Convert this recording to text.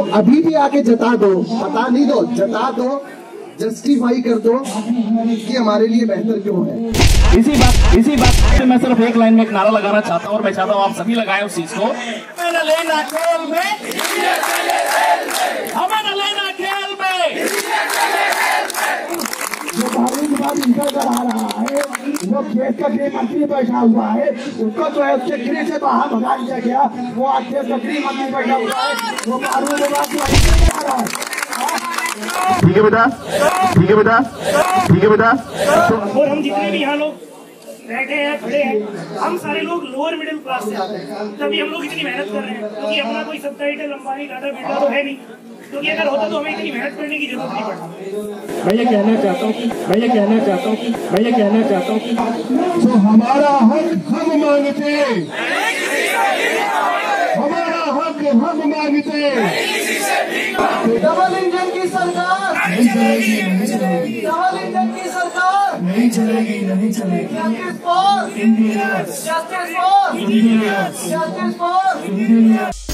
अभी भी आके जता दो, बता नहीं दो, जता दो, जस्टिफाई कर दो कि हमारे लिए बेहतर क्यों है। इसी बात से मैं सिर्फ एक लाइन में एक नारा लगाना चाहता हूँ और मैं चाहता हूँ आप सभी लगाएं उस चीज को। हमें न लेना खेल में, हमें न लेना खेल में। जो बारूदबाज इंटर करा रहा है, वो देश का गृह मंत्री बैठा हुआ है, उसको जो है उसके गृह से बाहर भगा दिया गया। वो आज देश का गृह मंत्री बैठा हुआ है, वो बारूदबाज जो इंटर करा रहा है। ठीक है बेटा, ठीक है बेटा, ठीक है बेटा। और हम जितने भी यहाँ लोग बैठे हैं, खड़े हैं, हम सारे लोग लोअर मिडिल क्लास से आते हैं, तभी हम लोग इतनी मेहनत कर रहे हैं। क्योंकि अपना कोई सबटाइटल अंबानी टाटा बिरला तो है नहीं, क्योंकि अगर होता तो हमें इतनी मेहनत करने की जरूरत नहीं पड़ती। मैं ये कहना चाहता हूँ, जो हमारा हक हम मांगते, हमारा हक हम मांगते। डबल इंजन की सरकार नहीं चलेगी, नहीं चलेगी, डबल इंजन की सरकार नहीं चलेगी, नहीं चलेगी। Justice for Indians, justice for Indians, justice for Indians.